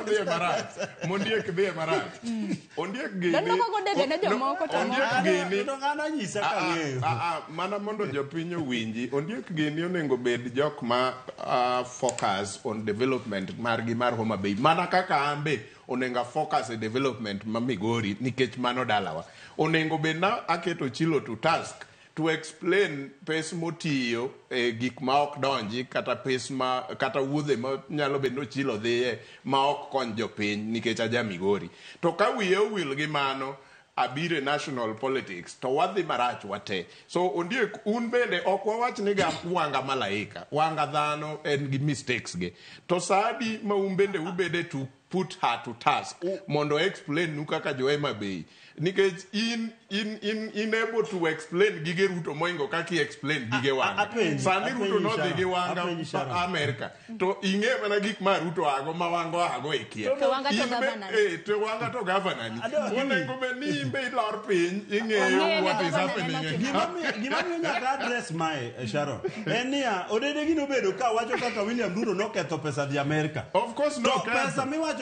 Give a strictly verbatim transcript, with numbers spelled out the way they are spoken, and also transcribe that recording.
dhiye marach. Mondiek dhiye marach. Ondiek gini. Donno ko Odede ne jomoko to Ondiek gini. To ngana nyisa ka ng'eyo. Ah ah mana mondo jopiny owinji. Ondiek gini onego bed jok ma focus on development margi mar Homa Bay. Mana kaka ambe onenga focus e development ma Migori nikech mano dalawa. Onengo bed na aketo chilo to task to explain pes motiyo e gik ma ok donji kata pes ma kata wuodhe ma nyalo bedo chilo dhiye ma ok kony jopiny nikech aja Migori. To ka wiye owil gi mano abire national politics to wadhi marach wate. So Ondiek un bende ok wawach ni ga wanga malaika. Wanga dhano en gi mistakes ge. To sadi ma un bende ubede to put her to task mondo explain nu kaka jo Homa Bay. Nikech in in in in able to explain gige Ruto moingo kaki explain gige wanga. Sani Ruto no dhi gi wanga America. To inge mana gik ma Ruto ago ma wango ago e kia. To wanga to governor. Eh to wanga to governor ni. Onengo be ni imbe lor piny ingeyo what is happening. Gima mi nyaka address mae Sharon. Enia Odede gino bedo ka wacho kaka William Ruto no ketho pesa di America. Of course no. Pesa mi